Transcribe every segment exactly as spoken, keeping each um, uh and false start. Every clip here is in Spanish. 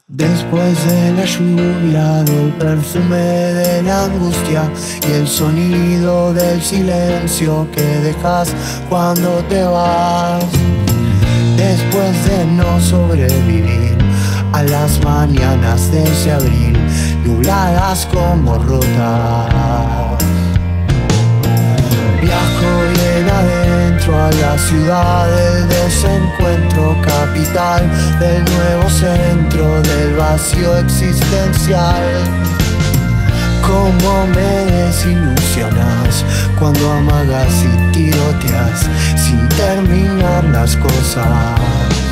Después de la lluvia, del perfume de la angustia y el sonido del silencio que dejas cuando te vas. Después de no sobrevivir a las mañanas de ese abril, nubladas como rotas, viajo bien adentro a la ciudad del desencuentro, capital del nuevo centro del vacío existencial. Cómo me desilusionas cuando amagas y tiroteas sin terminar las cosas.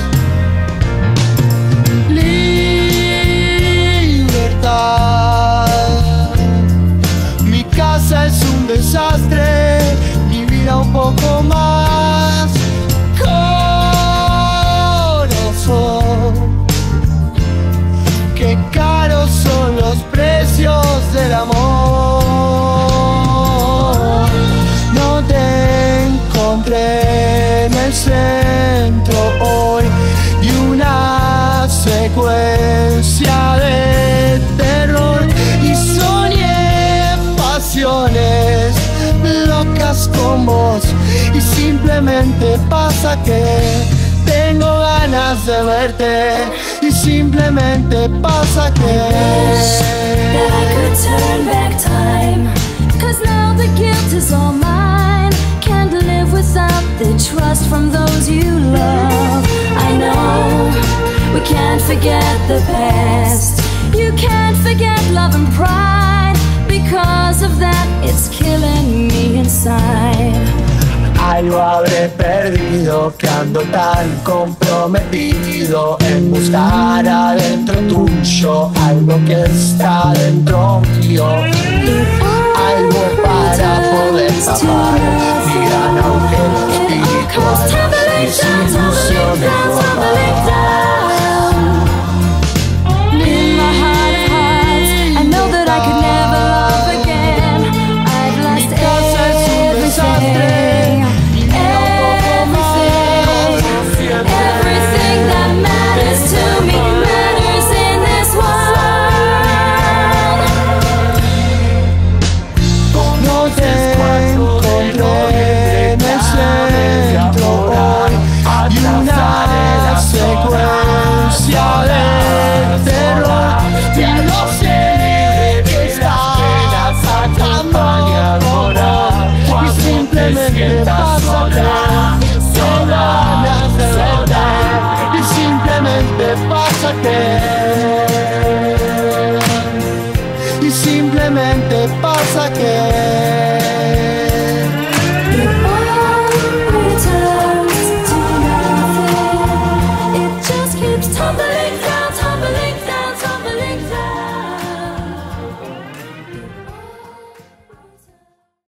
Libertad. Mi casa es un desastre, mi vida un poco más. Corazón, qué caros son los precios del amor. No te encontré en el centro hoy y una secuencia de terror y soñé pasiones locas con vos y simplemente pasa que tengo ganas de verte y simplemente pasa que that I could turn back time, 'cause now the guilt is all mine. Can't live without the trust from those you love. I know we can't forget the past. You can't forget love and pride. Because of that, it's killing me inside. Algo habré perdido, que ando tan comprometido en buscar adentro tuyo algo que está dentro mío, algo para poder tapar mi gran agujero espiritual, mis ilusiones borradas. In my heart of hearts, I know that I could never love again. I've lost everything. Everything that matters to me matters in this world. No te encontré en el centro hoy y una secuencia de terror. Ya lo sé que estás atacando ahora y simplemente pasa que ganas de verte y simplemente pasa que y simplemente pasa que